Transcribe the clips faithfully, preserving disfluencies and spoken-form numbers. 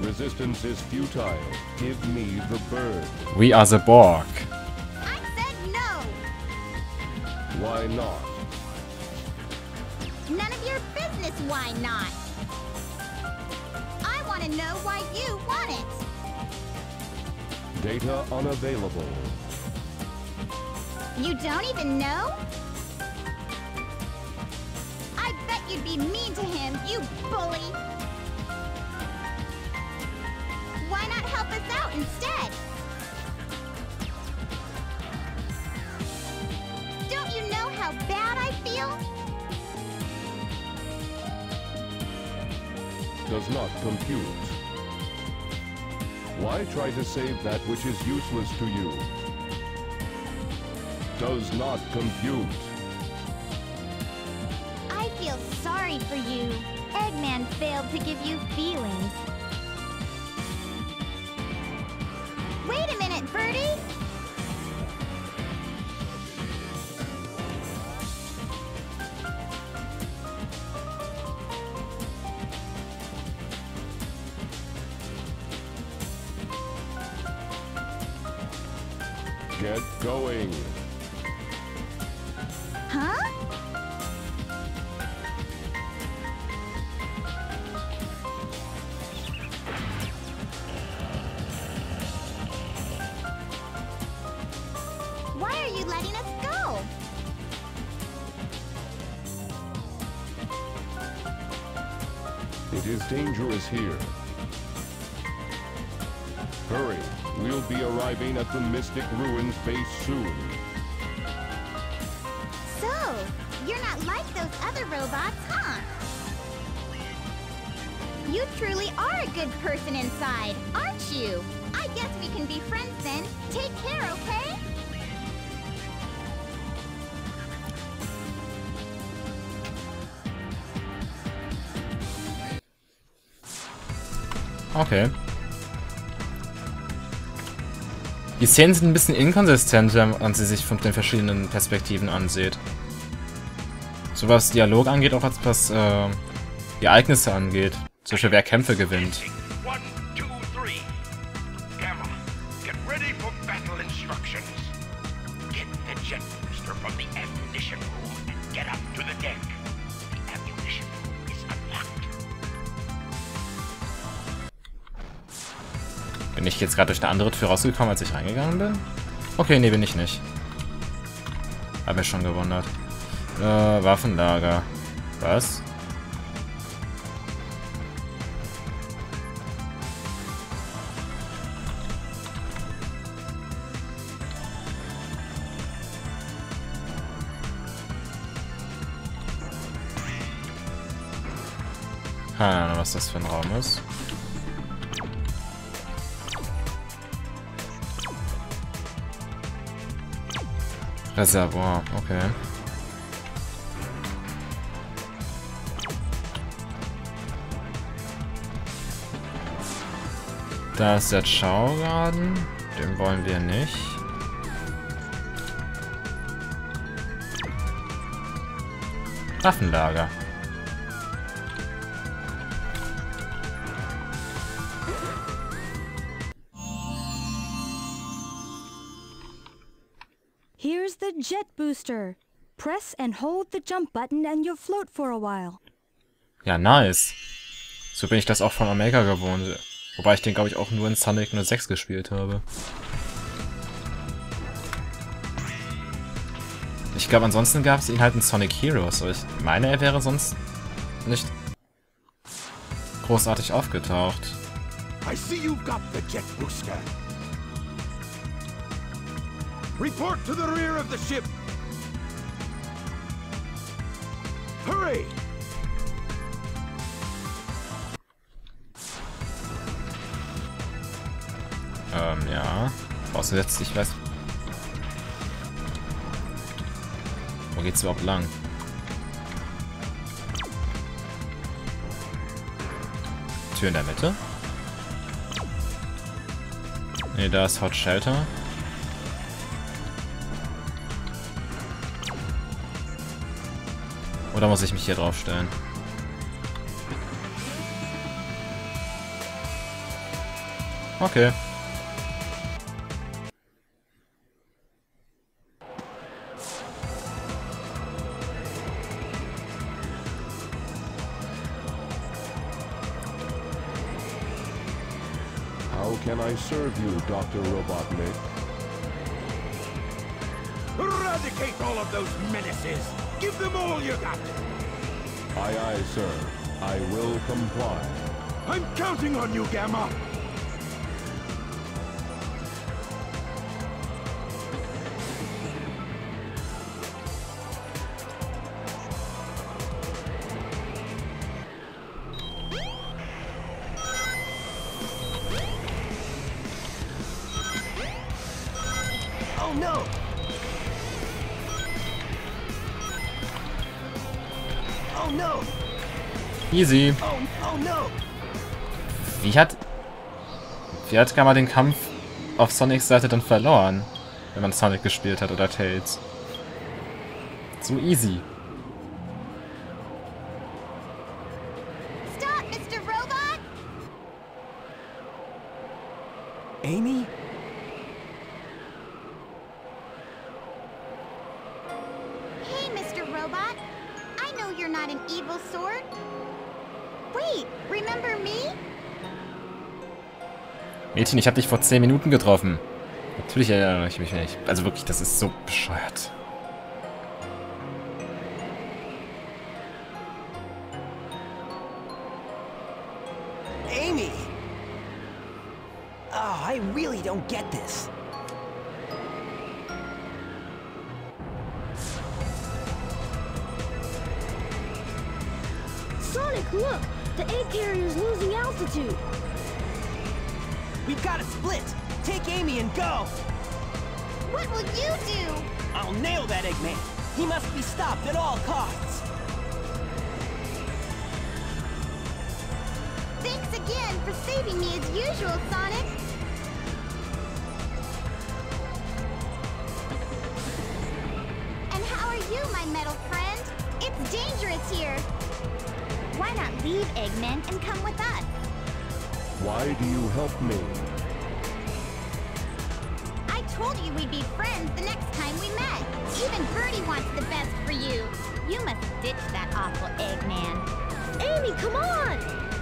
Resistance is futile. Give me the bird. We are the Borg. I said no! Why not? None of your business why not! I want to know why you want it! Data unavailable. You don't even know? I bet you'd be mean to him, you bully! Why not help us out instead? Don't you know how bad I feel? Does not compute. Why try to save that which is useless to you? Does not compute. I feel sorry for you. Eggman failed to give you feelings. Wait a minute, Birdie! Get going. Huh? Why are you letting us go? It is dangerous here. Hurry. We'll be arriving at the Mystic Ruins base soon. So, you're not like those other robots, huh? You truly are a good person inside, aren't you? I guess we can be friends then. Take care, okay? Okay. Die Szenen sind ein bisschen inkonsistent, wenn man sie sich von den verschiedenen Perspektiven ansieht. So was Dialog angeht, auch als was äh, die Ereignisse angeht. Zum Beispiel wer Kämpfe gewinnt. One, two, three. Gamma, get ready for battle instructions. Get the jet booster from the ammunition room and get up to the deck. The ammunition room is unlocked. Bin ich jetzt gerade durch eine andere Tür rausgekommen, als ich reingegangen bin? Okay, nee, bin ich nicht. Hab mich schon gewundert. Äh, Waffenlager. Was? Keine Ahnung, was das für ein Raum ist. Reservoir, okay. Da ist der Schaugarten. Den wollen wir nicht. Waffenlager. Here's the jet booster. Press and hold the jump button and you'll float for a while. Ja, nice. So bin ich das auch von Omega gewohnt. Wobei ich den, glaube ich, auch nur in Sonic null sechs gespielt habe. Ich glaube, ansonsten gab es ihn halt in Sonic Heroes. Aber ich meine, er wäre sonst nicht großartig aufgetaucht. I see you've got the jet booster. Report to the rear of the ship. Hurry! Ähm, ja. Brauchst du jetzt, ich weiß. Wo geht's überhaupt lang? Tür in der Mitte? Ne, da ist Hot Shelter. Oder muss ich mich hier drauf stellen? Okay. How can I serve you, Doctor Robotnik? Eradicate all of those menaces! Give them all you got! Aye, aye, sir. I will comply. I'm counting on you, Gamma! Oh no! Oh no! Easy. Oh, oh no! Wie hat... Wie hat Gamma den Kampf auf Sonics Seite dann verloren? Wenn man Sonic gespielt hat oder Tails. So easy. Stop, Mister Robot! Amy? Hey, Mister Robot. I know you're not an evil sort. Wait, remember me? Mädchen, ich habe dich vor zehn Minuten getroffen. Natürlich erinnere ich mich nicht. Also wirklich, das ist so bescheuert. Amy! Oh, I really don't get this. Sonic, look! The egg carrier's losing altitude. We've got to split. Take Amy and go. What will you do? I'll nail that Eggman. He must be stopped at all costs. Thanks again for saving me as usual, Sonic. And how are you, my metal friend? It's dangerous here. Why not leave Eggman and come with us? Why do you help me? I told you we'd be friends the next time we met. Even Birdie wants the best for you. You must ditch that awful Eggman. Amy, come on!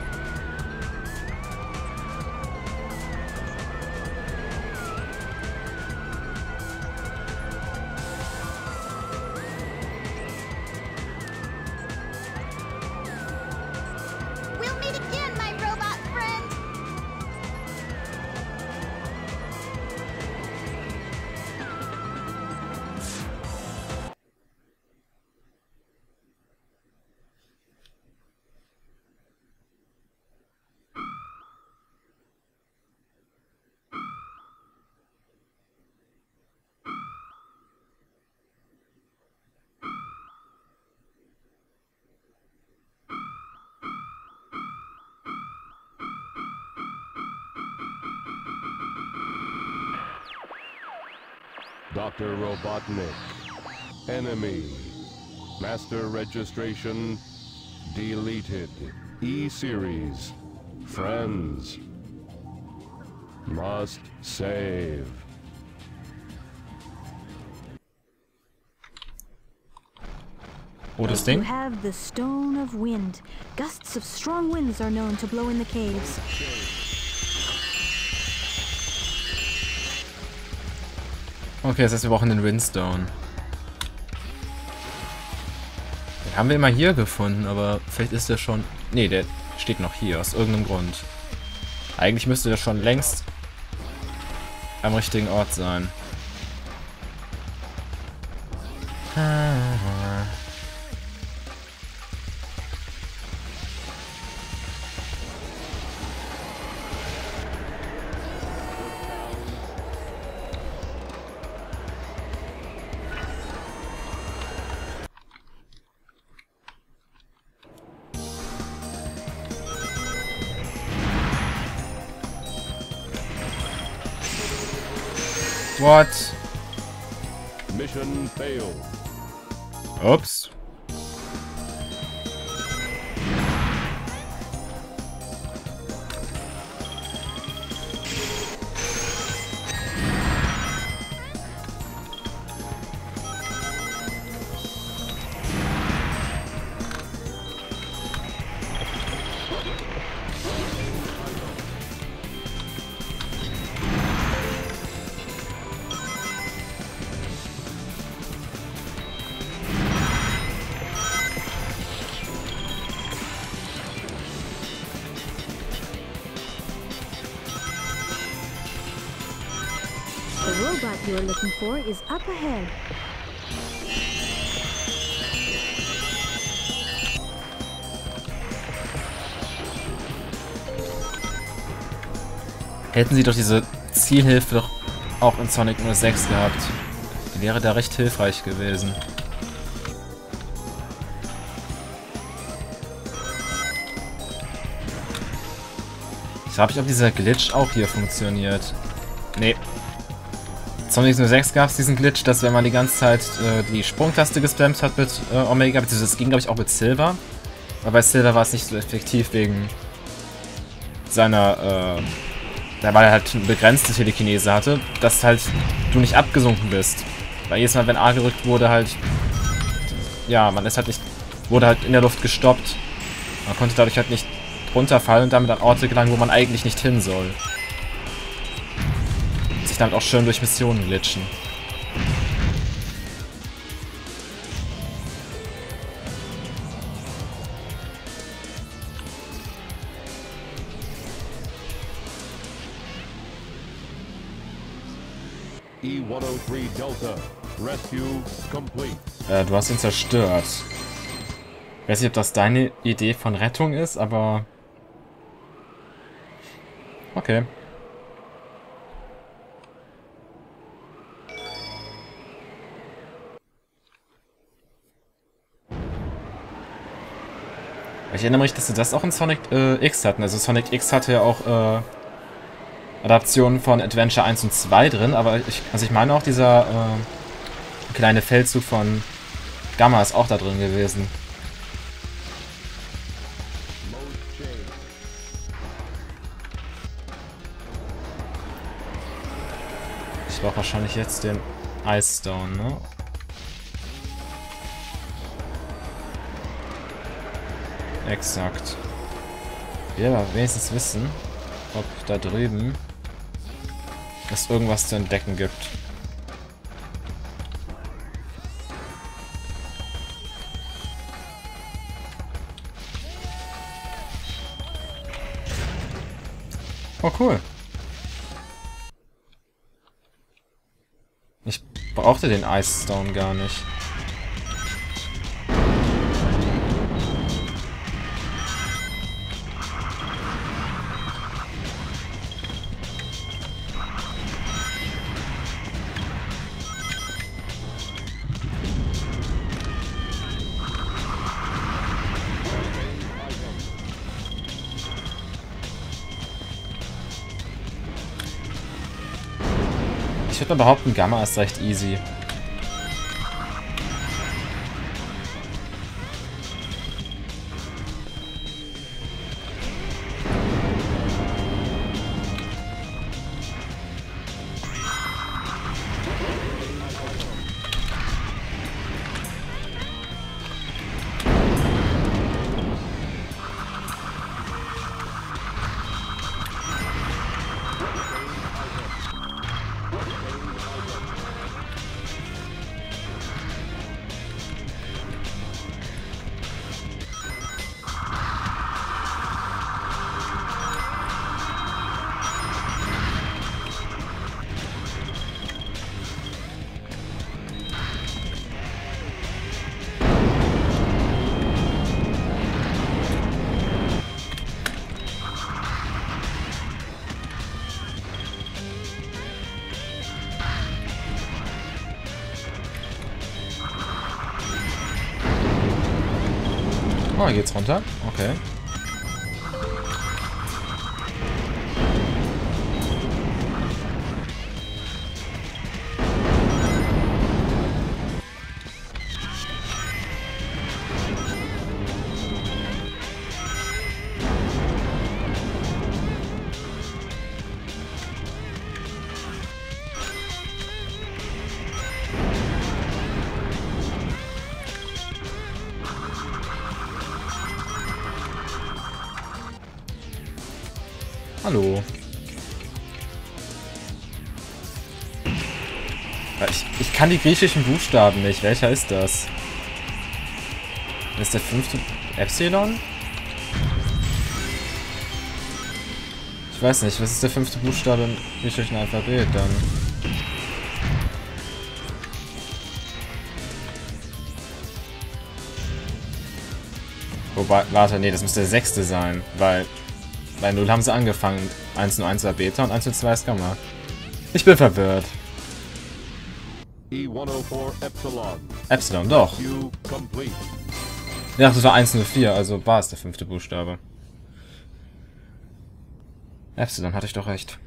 We'll meet again, my robot friend. Doctor Robotnik. Enemy. Master registration deleted. E-Series. Friends. Must save. Oh, das You Ding? have the Stone of Wind. Gusts of strong winds are known to blow in the caves. Okay, das heißt, wir brauchen den Windstone. Den haben wir immer hier gefunden, aber vielleicht ist der schon... Ne, der steht noch hier, aus irgendeinem Grund. Eigentlich müsste der schon längst am richtigen Ort sein. What? Mission failed. Ups. robot you're looking for is up ahead. Hätten sie doch diese Zielhilfe doch auch in Sonic null sechs gehabt. Die wäre da recht hilfreich gewesen. Ich frage mich, ob dieser Glitch auch hier funktioniert. Nee. Sonic null sechs gab es diesen Glitch, dass wenn man die ganze Zeit äh, die Sprungtaste gespammt hat mit äh, Omega, beziehungsweise das ging glaube ich auch mit Silver. Aber bei Silver war es nicht so effektiv wegen seiner, äh, da weil er halt eine begrenzte Telekinese hatte, dass halt du nicht abgesunken bist. Weil jedes Mal, wenn A gerückt wurde, halt, ja, man ist halt nicht, wurde halt in der Luft gestoppt. Man konnte dadurch halt nicht runterfallen und damit an Orte gelangen, wo man eigentlich nicht hin soll. Und sich damit auch schön durch Missionen glitschen. E hundertdrei Delta. Rescue complete. Äh, du hast ihn zerstört. Ich weiß nicht, ob das deine Idee von Rettung ist, aber... Okay. Ich erinnere mich, dass sie das auch in Sonic äh, X hatten. Also Sonic X hatte ja auch äh, Adaptionen von Adventure eins und zwei drin, aber ich, also ich meine auch, dieser äh, kleine Feldzug von Gamma ist auch da drin gewesen. Ich brauche wahrscheinlich jetzt den Ice Stone, ne? Exakt. Ich will aber wenigstens wissen, ob da drüben es irgendwas zu entdecken gibt. Oh, cool. Ich brauchte den Ice Stone gar nicht. Ich würde mal behaupten, Gamma ist recht easy. Oh, hier geht's runter. Okay. Hallo. Ich, ich kann die griechischen Buchstaben nicht. Welcher ist das? Ist der fünfte Epsilon? Ich weiß nicht. Was ist der fünfte Buchstabe im griechischen Alphabet dann? Wobei, warte, nee, das müsste der sechste sein, weil bei null haben sie angefangen. eins null eins war Beta und eins null zwei ist Gamma. Ich bin verwirrt. E hundertvier Epsilon. Epsilon, doch. You complete. Ja, das war eins null vier, also Bar ist der fünfte Buchstabe. Epsilon, hatte ich doch recht.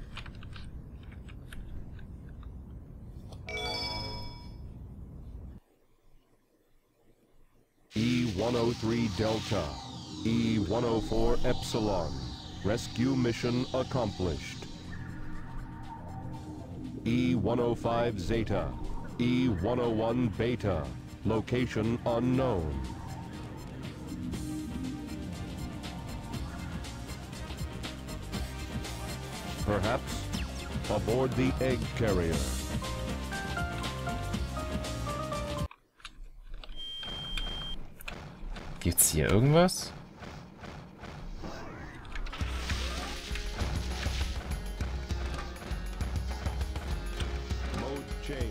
E hundertdrie Delta. E hundertvier Epsilon. Rescue mission accomplished. E hundertfünf Zeta. E hunderteins Beta. Location unknown. Perhaps aboard the egg carrier. Gibt's hier irgendwas? Mode change.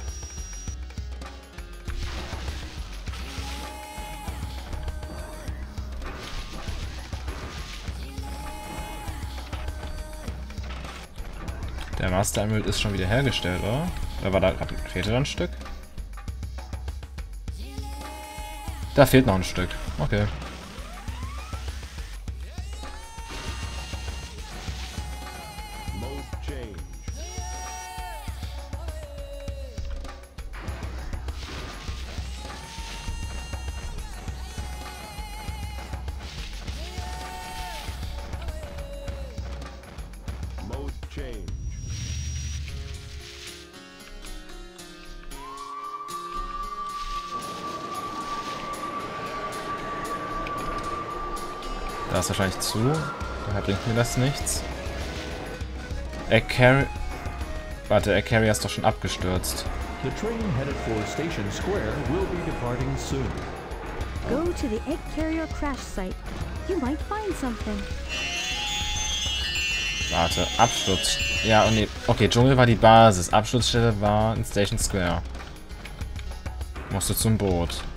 Der Master Emerald ist schon wieder hergestellt, oder? Oder war da fehlt da ein Stück? Da fehlt noch ein Stück. Okay. Mode change. Mode change. Da ist wahrscheinlich zu. Daher bringt mir das nichts. Egg Carrier. Warte, Egg Carrier ist doch schon abgestürzt. The train headed for Station Square will be departing soon. Go to the egg carrier crash site. You might find something. Warte, Absturz. Ja, und nee. Okay, Dschungel war die Basis. Absturzstelle war in Station Square. Musst du zum Boot.